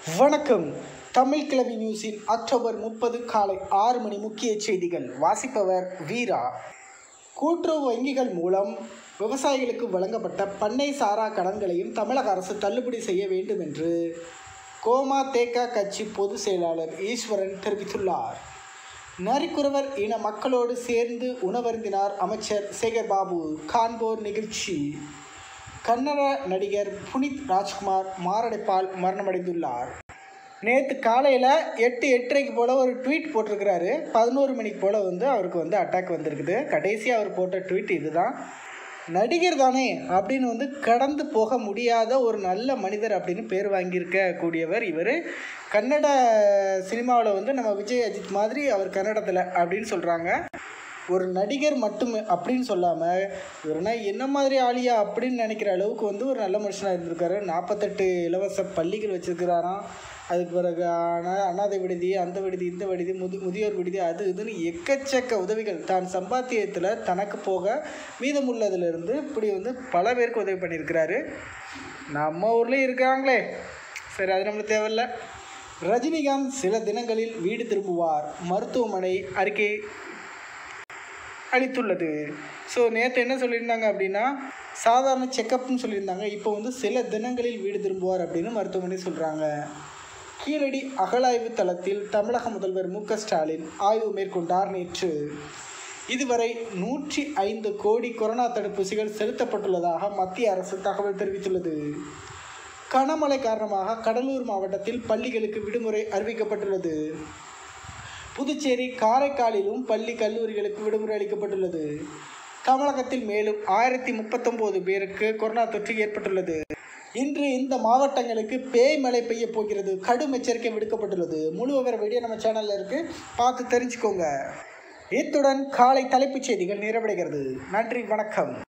வணக்கம். தமிழ் கிழவி நியூஸின் அக்டோபர் 30 காலை 6 மணி முக்கிய செய்திகள். வாசிப்பவர் வீரா. கூட்டுறவு வங்கிகள் மூலம் விவசாயிகளுக்கு வழங்கப்பட்ட பண்ணை சாரா கடன்களையும் தமிழக அரசு தள்ளுபடி செய்ய வேண்டும் என்று கோமாதேக கட்சி பொதுச் செயலாளர் ஈஸ்வரன் தெரிவித்துள்ளார். நரிக்குறவர் இன மக்களோடு சேர்ந்து உணவருந்தினார் அமைச்சர் சேகர்பாபு. காண்போர் நிகழ்ச்சி. கன்னட நடிகர் புனித் ராஜ்குமார் மாரடைப்பால் மரணமடைந்துள்ளார். நேற்று காலையில் 8:30 போல் ஒரு ட்வீட் போட்டிருக்கிறாரு. 11 மணிக்கு போல் அவருக்கு அட்டாக் வந்திருக்குது. கடைசியாக அவர் போட்ட ட்வீட் இதுதான். நடிகர் தானே அப்படின்னு கடந்து போக முடியாத ஒரு நல்ல மனிதர் அப்படின்னு பேர் வாங்கியிருக்க கூடியவர் இவர். கன்னட சினிமாவில் நம்ம விஜய் அஜித் மாதிரி அவர் கன்னடத்தில் அப்படின்னு சொல்கிறாங்க. ஒரு நடிகர் மட்டும் அப்படின்னு சொல்லாமல் இவர்னா என்ன மாதிரி ஆளியா அப்படின்னு நினைக்கிற அளவுக்கு ஒரு நல்ல மனுஷனாக இருந்திருக்காரு. 48 இலவச பள்ளிகள் வச்சுருக்கிறாராம். அதுக்கு பிறகு அனாதை விடுதி, அந்த விடுதி, இந்த விடுதி, முதியோர் விடுதி, அது இதுன்னு எக்கச்சக்க உதவிகள் தான் சம்பாத்தியத்தில் தனக்கு போக மீதமுள்ளதுலேருந்து இப்படி பல பேருக்கு உதவி பண்ணியிருக்கிறாரு. நம்ம ஊர்லேயும் இருக்காங்களே, சரி அது நம்மளுக்கு தேவையில்லை. ரஜினிகாந்த் சில தினங்களில் வீடு திரும்புவார், மருத்துவமனை அறிக்கை அளித்துள்ளது. ஸோ நேற்று என்ன சொல்லியிருந்தாங்க அப்படின்னா சாதாரண செக்கப்னு சொல்லியிருந்தாங்க. இப்போ சில தினங்களில் வீடு திரும்புவார் அப்படின்னு மருத்துவமனை சொல்கிறாங்க. கீழடி அகழாய்வு தளத்தில் தமிழக முதல்வர் மு.க. ஸ்டாலின் ஆய்வு மேற்கொண்டார். நேற்று இதுவரை 105 கோடி கொரோனா தடுப்பூசிகள் செலுத்தப்பட்டுள்ளதாக மத்திய அரசு தகவல் தெரிவித்துள்ளது. கனமழை காரணமாக கடலூர் மாவட்டத்தில் பள்ளிகளுக்கு விடுமுறை அறிவிக்கப்பட்டுள்ளது. புதுச்சேரி, காரைக்காலிலும் பள்ளி கல்லூரிகளுக்கு விடுமுறை அளிக்கப்பட்டுள்ளது. தமிழகத்தில் மேலும் 1039 பேருக்கு கொரோனா தொற்று ஏற்பட்டுள்ளது. இன்று இந்த மாவட்டங்களுக்கு பேய் மழை பெய்ய போகிறது. கடும் எச்சரிக்கை விடுக்கப்பட்டுள்ளது. முழு விவர வீடியோ நம்ம சேனலில் இருக்குது, பார்த்து தெரிஞ்சுக்கோங்க. இத்துடன் காலை தலைப்புச் செய்திகள் நிறைவடைகிறது. நன்றி, வணக்கம்.